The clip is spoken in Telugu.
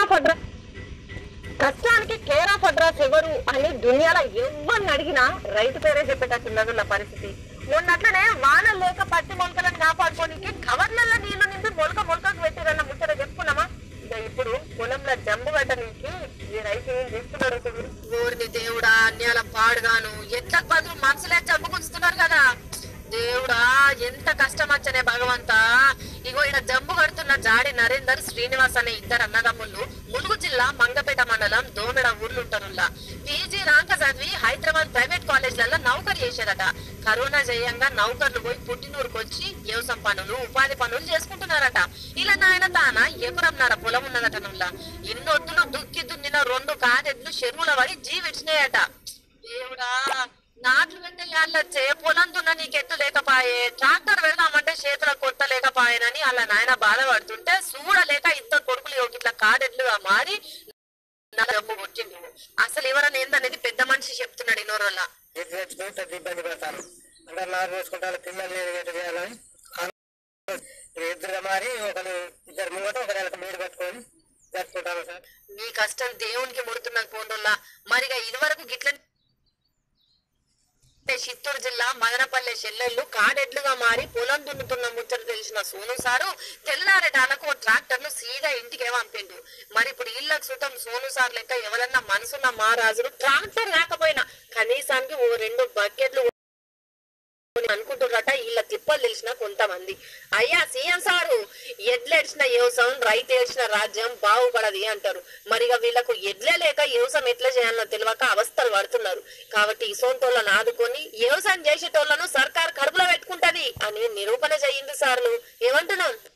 ఆఫ్ అడ్రస్ కష్టానికి కేర్ ఆఫ్ అడ్రస్ ఎవరు అని దునియాలో ఎవరిని అడిగినా రైతు పేరే చెప్పేటట్టున్నది నా పరిస్థితి. మొన్నట్లనే వానలు లేక పత్తి మొలకలను కాపాడుకోనికి కవర్లలో నీళ్లు నింపి మొలకకు పెట్టిరన్న ముచ్చట చెప్పుకున్నామా? ఇక ఇప్పుడు పొలంలో జంబు పెట్టడానికి ఈ రైతు ఏం చేస్తున్నాడు? ఊరిని దేవుడా అన్యాల పాడుగాను ఎట్ల బదులు మనసులే జంబు గుంచుతున్నారు కదా. దేవుడా ఎంత కష్టం వచ్చనే భగవంతా. ఇగో ఈయన జంబు కడుతున్న జాడి నరేందర్, శ్రీనివాస్ అనే ఇద్దరు అన్నదమ్ములు ములుగు జిల్లా మంగపేట మండలం దోమెడ ఊర్లుంటారులా. పీజీ రాంక చదివి హైదరాబాద్ ప్రైవేట్ కాలేజ్లలో నౌకరు చేసేదట. కరోనా జయంగా నౌకర్లు పోయి పుట్టినూరుకు వచ్చి వ్యవసాయ పనులు, ఉపాధి పనులు చేసుకుంటున్నారట. ఇలా నాయన తాన ఎకరంన్నర పొలం ఉన్నదట. నుల్లా ఇన్నొద్దులు దుక్కి దున్నిన 2 కాదెడ్లు చెరువుల పడి జీవిచ్చినాయట. దేవుడా నాట్లు వెంటే యాళ్ళొచ్చే పొలం దున్న నీకెత్తు లేకపాయే, ట్రాక్టర్ వెళ్దామంటే చేతుల కొట్టలేకపాయనని అలా నాయన బాధపడుతుంటే చూడలేక ఇద్దరు కొడుకులు ఇట్లా కాడెడ్లుగా మారి డబ్బు కొట్టిండు. అసలు ఎవరన్నా ఏందనేది పెద్ద మనిషి చెప్తున్నాడు. ఇన్నోరోళ్ళ ఇబ్బంది పడతారు అందరు నారు వేసుకుంటారు. పిల్లలు ఇద్దరుగా మారి ఇద్దరు ముంగట ఒక నెలకు మీరు పట్టుకొని జరుపుకుంటారు సార్. మీ కష్టం దేవునికి ముడుతున్నది పోండోళ్ళ. మరిగా ఇదివరకు గిట్ల చిత్తూరు జిల్లా మదనపల్లె చెల్లెళ్ళు కాడెడ్లుగా మారి పొలం దున్నుతున్న ముచ్చట తెలిసిన సోను సారు తెల్లారేటాలకు ట్రాక్టర్ ను సీదా ఇంటికే పంపిండు. మరి ఇప్పుడు ఇళ్లకు సుతం సోను సార్ లెక్క ఎవరన్నా మనసున్న మహారాజులు ట్రాక్టర్ లేకపోయినా కనీసానికి 2 బకెట్లు అనుకుంటున్నట. వీళ్ళ తిప్పలు తెలిసిన కొంతమంది. అయ్యా సీఎం సారు, ఎడ్లేడ్చిన వ్యవసాయం రైతు ఏడ్చిన రాజ్యం బాగుపడది అంటారు. మరిగా వీళ్ళకు ఎడ్లే లేక వ్యవసాయం ఎట్లా చేయాలనో తెలియక అవస్థలు పడుతున్నారు. కాబట్టి ఇసోంటోళ్ళను ఆదుకొని వ్యవసాయం చేసేటోళ్లను సర్కార్ కడుపులో పెట్టుకుంటది అని నిరూపణ చేయండి సార్లు. ఏమంటున్నాం?